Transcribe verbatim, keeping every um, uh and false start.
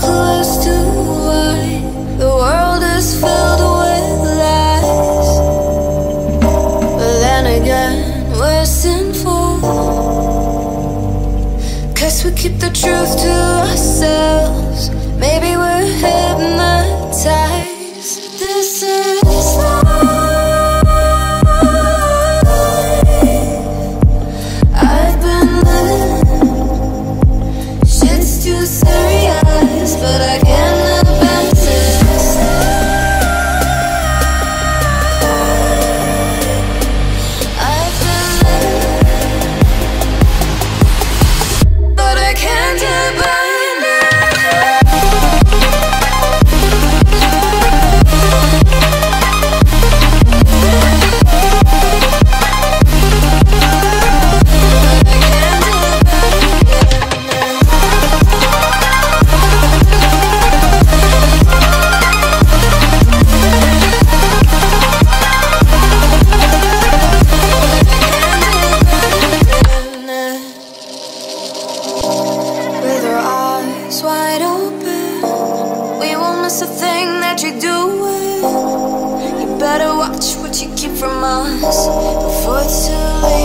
clue as to why the world is filled with lies. But then again, we're sinful, 'cause we keep the truth to ourselves. Maybe we're hypnotized. This is life. I've been living. Shit's too serious, but I can't abandon this. I've been living, but I can't abandon. With our eyes wide open, we won't miss a thing that you're doing. You better watch what you keep from us before it's too late.